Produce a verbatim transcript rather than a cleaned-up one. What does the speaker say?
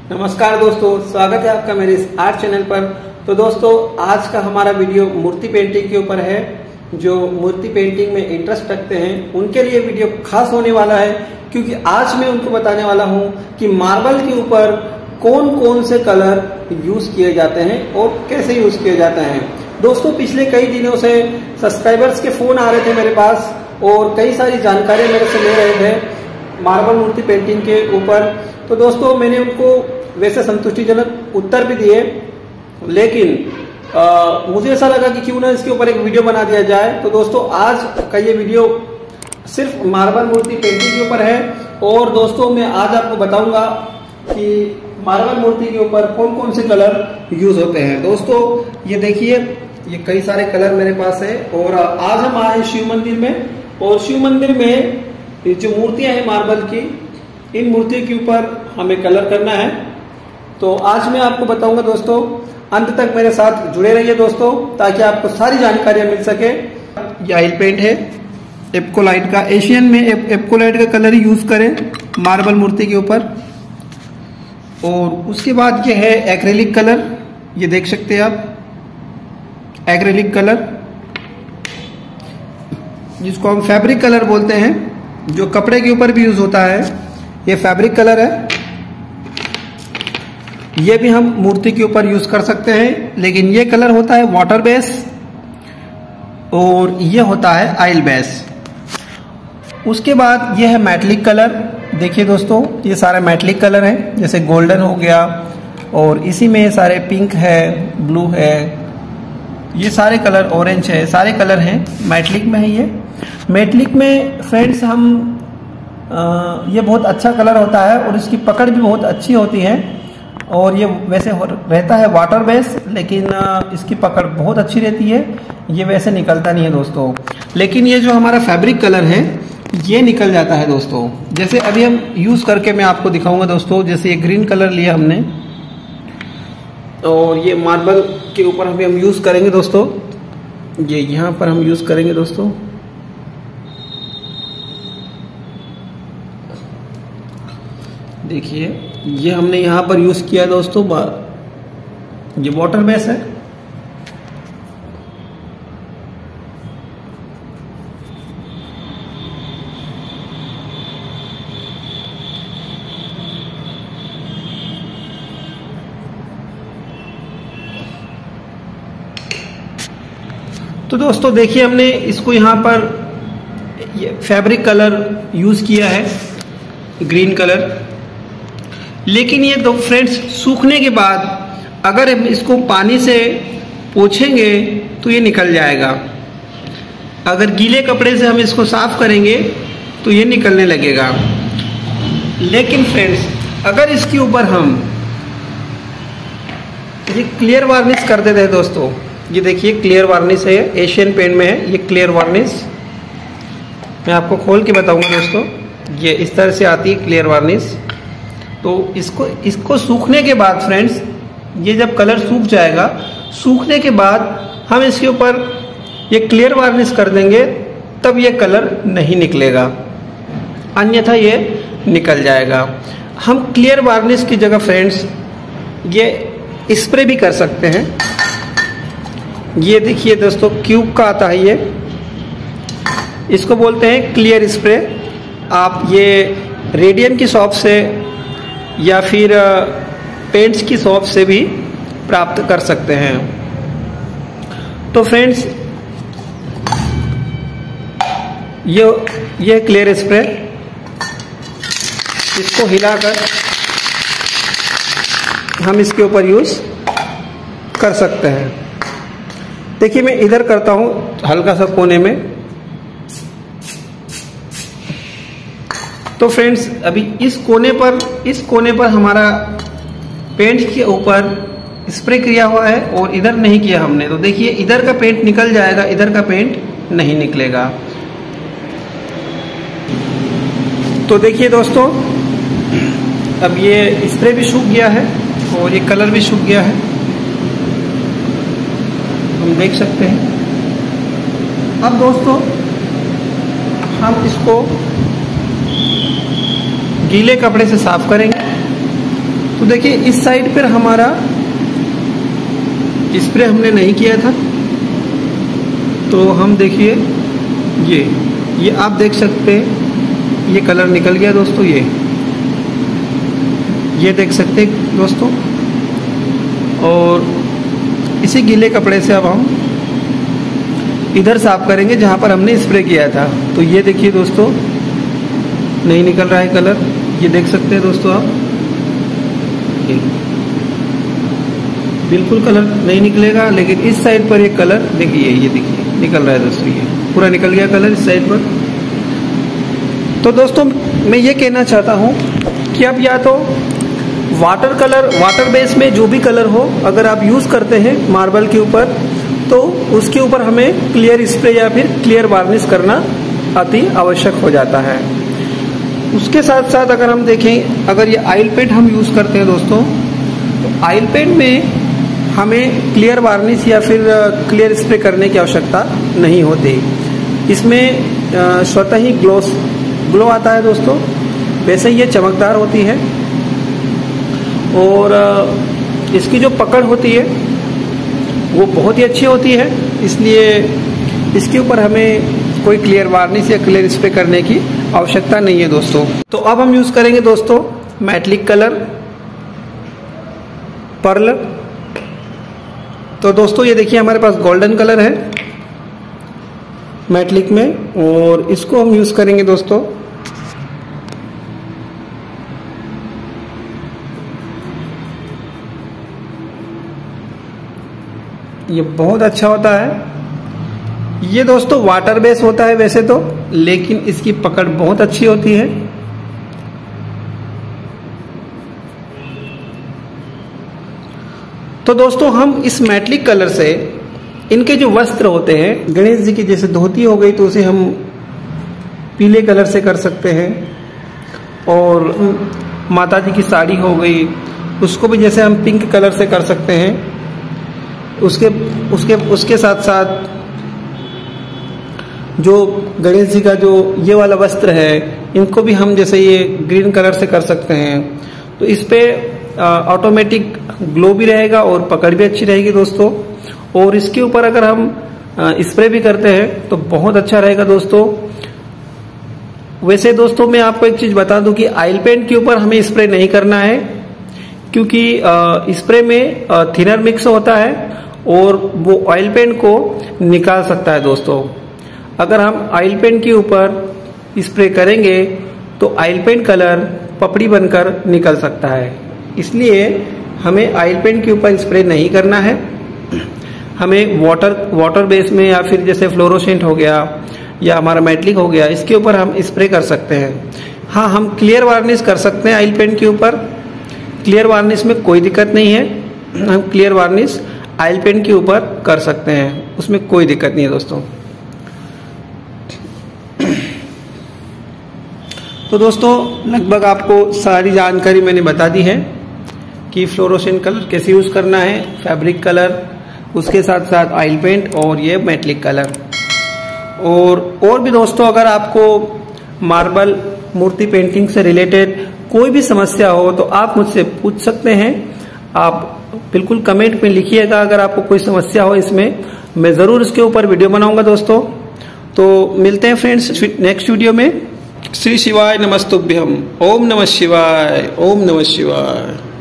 नमस्कार दोस्तों, स्वागत है आपका मेरे इस आर्ट चैनल पर। तो दोस्तों, आज का हमारा वीडियो मूर्ति पेंटिंग के ऊपर है। जो मूर्ति पेंटिंग में इंटरेस्ट रखते हैं उनके लिए वीडियो खास होने वाला है, क्योंकि आज मैं उनको बताने वाला हूं कि मार्बल के ऊपर कौन कौन से कलर यूज किए जाते हैं और कैसे यूज किए जाते हैं। दोस्तों, पिछले कई दिनों से सब्सक्राइबर्स के फोन आ रहे थे मेरे पास और कई सारी जानकारी मेरे से ले रहे थे मार्बल मूर्ति पेंटिंग के ऊपर। तो दोस्तों, मैंने उनको वैसे संतुष्टिजनक उत्तर भी दिए, लेकिन आ, मुझे ऐसा लगा कि क्यों ना इसके ऊपर एक वीडियो बना दिया जाए। तो दोस्तों, आज का ये वीडियो सिर्फ मार्बल मूर्ति पेंटिंग के ऊपर है। और दोस्तों, मैं आज आपको बताऊंगा कि मार्बल मूर्ति के ऊपर कौन कौन से कलर यूज होते हैं। दोस्तों, ये देखिए, ये कई सारे कलर मेरे पास है। और आज हम आए शिव मंदिर में, और शिव मंदिर में जो मूर्तियां हैं मार्बल की, इन मूर्तियों के ऊपर हमें कलर करना है। तो आज मैं आपको बताऊंगा दोस्तों, अंत तक मेरे साथ जुड़े रहिए दोस्तों, ताकि आपको सारी जानकारियां मिल सके। ये ऑयल पेंट है एप्कोलाइट का। एशियन में एप, एप्कोलाइट का कलर ही यूज करें मार्बल मूर्ति के ऊपर। और उसके बाद ये है एक्रेलिक कलर, ये देख सकते हैं आप, एक्रेलिक कलर जिसको हम फैब्रिक कलर बोलते हैं, जो कपड़े के ऊपर भी यूज होता है। ये फैब्रिक कलर है, ये भी हम मूर्ति के ऊपर यूज कर सकते हैं, लेकिन ये कलर होता है वाटर बेस और ये होता है ऑयल बेस। उसके बाद ये है मेटलिक कलर। देखिए दोस्तों, ये सारे मेटलिक कलर हैं, जैसे गोल्डन हो गया, और इसी में सारे पिंक है, ब्लू है, ये सारे कलर, ऑरेंज है, सारे कलर हैं मेटलिक में है। ये मेटलिक में फ्रेंड्स हम आ, ये बहुत अच्छा कलर होता है और इसकी पकड़ भी बहुत अच्छी होती है। और ये वैसे रहता है वाटर बेस, लेकिन इसकी पकड़ बहुत अच्छी रहती है, ये वैसे निकलता नहीं है दोस्तों। लेकिन ये जो हमारा फैब्रिक कलर है ये निकल जाता है दोस्तों। जैसे अभी हम यूज करके मैं आपको दिखाऊंगा दोस्तों। जैसे ये ग्रीन कलर लिया हमने, और ये मार्बल के ऊपर हम हम यूज करेंगे दोस्तों। ये यहाँ पर हम यूज करेंगे दोस्तों। देखिए, ये हमने यहाँ पर यूज किया दोस्तों। ये वाटर बेस है। तो दोस्तों देखिए, हमने इसको यहाँ पर ये फैब्रिक कलर यूज किया है, ग्रीन कलर। लेकिन ये दो फ्रेंड्स सूखने के बाद अगर हम इसको पानी से पोंछेंगे तो ये निकल जाएगा। अगर गीले कपड़े से हम इसको साफ करेंगे तो ये निकलने लगेगा। लेकिन फ्रेंड्स, अगर इसके ऊपर हम ये क्लियर वार्निश कर देते हैं दोस्तों, ये देखिए क्लियर वार्निश है, एशियन पेंट में है ये क्लियर वार्निश। मैं आपको खोल के बताऊंगा दोस्तों, ये इस तरह से आती है क्लियर वार्निश। तो इसको इसको सूखने के बाद फ्रेंड्स, ये जब कलर सूख जाएगा, सूखने के बाद हम इसके ऊपर ये क्लियर वार्निश कर देंगे, तब ये कलर नहीं निकलेगा, अन्यथा ये निकल जाएगा। हम क्लियर वार्निश की जगह फ्रेंड्स ये स्प्रे भी कर सकते हैं। ये देखिए दोस्तों, क्यूब का आता है ये, इसको बोलते हैं क्लियर स्प्रे। आप ये रेडियम की शॉप से या फिर पेंट्स की शॉप से भी प्राप्त कर सकते हैं। तो फ्रेंड्स, ये ये क्लियर स्प्रे, इसको हिलाकर हम इसके ऊपर यूज कर सकते हैं। देखिए, मैं इधर करता हूं हल्का सा कोने में। तो फ्रेंड्स, अभी इस कोने पर इस कोने पर हमारा पेंट के ऊपर स्प्रे किया हुआ है और इधर नहीं किया हमने। तो देखिए, इधर का पेंट निकल जाएगा, इधर का पेंट नहीं निकलेगा। तो देखिए दोस्तों, अब ये स्प्रे भी सूख गया है और ये कलर भी सूख गया है, हम देख सकते हैं। अब दोस्तों, हम इसको गीले कपड़े से साफ करेंगे। तो देखिए इस साइड पर हमारा स्प्रे हमने नहीं किया था, तो हम देखिए ये ये आप देख सकते हैं ये कलर निकल गया दोस्तों। ये ये देख सकते हैं दोस्तों। और इसी गीले कपड़े से अब हम इधर साफ करेंगे जहाँ पर हमने स्प्रे किया था। तो ये देखिए दोस्तों नहीं निकल रहा है कलर, ये देख सकते हैं दोस्तों आप, ये बिल्कुल कलर नहीं निकलेगा। लेकिन इस साइड पर एक कलर देखिए, ये देखिए निकल रहा है दोस्तों, ये पूरा निकल गया कलर इस साइड पर। तो दोस्तों मैं ये कहना चाहता हूँ कि अब या तो वाटर कलर, वाटर बेस में जो भी कलर हो अगर आप यूज़ करते हैं मार्बल के ऊपर, तो उसके ऊपर हमें क्लियर स्प्रे या फिर क्लियर वार्निश करना अति आवश्यक हो जाता है। उसके साथ साथ अगर हम देखें, अगर ये ऑयल पेंट हम यूज़ करते हैं दोस्तों, तो ऑयल पेंट में हमें क्लियर वार्निश या फिर क्लियर स्प्रे करने की आवश्यकता नहीं होती। इसमें स्वतः ही ग्लोस ग्लो आता है दोस्तों। वैसे ये चमकदार होती है और इसकी जो पकड़ होती है वो बहुत ही अच्छी होती है, इसलिए इसके ऊपर हमें कोई क्लियर वार्निश या क्लियर स्प्रे करने की आवश्यकता नहीं है दोस्तों। तो अब हम यूज़ करेंगे दोस्तों मेटालिक कलर पर्ल। तो दोस्तों ये देखिए हमारे पास गोल्डन कलर है मेटालिक में, और इसको हम यूज़ करेंगे दोस्तों। ये बहुत अच्छा होता है। ये दोस्तों वाटर बेस होता है वैसे तो, लेकिन इसकी पकड़ बहुत अच्छी होती है। तो दोस्तों हम इस मेटालिक कलर से इनके जो वस्त्र होते हैं, गणेश जी की जैसे धोती हो गई तो उसे हम पीले कलर से कर सकते हैं, और माता जी की साड़ी हो गई उसको भी जैसे हम पिंक कलर से कर सकते हैं। उसके उसके उसके साथ साथ जो गणेश जी का जो ये वाला वस्त्र है, इनको भी हम जैसे ये ग्रीन कलर से कर सकते हैं। तो इस पे ऑटोमेटिक ग्लो भी रहेगा और पकड़ भी अच्छी रहेगी दोस्तों। और इसके ऊपर अगर हम स्प्रे भी करते हैं तो बहुत अच्छा रहेगा दोस्तों। वैसे दोस्तों मैं आपको एक चीज बता दूं कि ऑयल पेंट के ऊपर हमें स्प्रे नहीं करना है, क्योंकि स्प्रे में थिनर मिक्स होता है और वो ऑयल पेंट को निकाल सकता है दोस्तों। अगर हम ऑयल पेंट के ऊपर स्प्रे करेंगे तो ऑयल पेंट कलर पपड़ी बनकर निकल सकता है, इसलिए हमें ऑयल पेंट के ऊपर स्प्रे नहीं करना है। हमें वाटर वाटर बेस में या फिर जैसे फ्लोरोसेंट हो गया या हमारा मेटालिक हो गया, इसके ऊपर हम स्प्रे कर सकते हैं। हाँ, हम क्लियर वार्निश कर सकते हैं ऑयल पेंट के ऊपर। क्लियर वार्निश में कोई दिक्कत नहीं है, हम क्लियर वार्निश ऑयल पेंट के ऊपर कर सकते हैं, उसमें कोई दिक्कत नहीं है दोस्तों। तो दोस्तों लगभग आपको सारी जानकारी मैंने बता दी है कि फ्लोरोसेंट कलर कैसे यूज करना है, फैब्रिक कलर, उसके साथ साथ ऑयल पेंट और ये मेटालिक कलर। और और भी दोस्तों अगर आपको मार्बल मूर्ति पेंटिंग से रिलेटेड कोई भी समस्या हो तो आप मुझसे पूछ सकते हैं। आप बिल्कुल कमेंट में लिखिएगा अगर आपको कोई समस्या हो इसमें, मैं जरूर इसके ऊपर वीडियो बनाऊंगा दोस्तों। तो मिलते हैं फ्रेंड्स नेक्स्ट वीडियो में। श्री शिवाय नमस्तुभ्यम। ओम नमः शिवाय। ओम नमः शिवाय।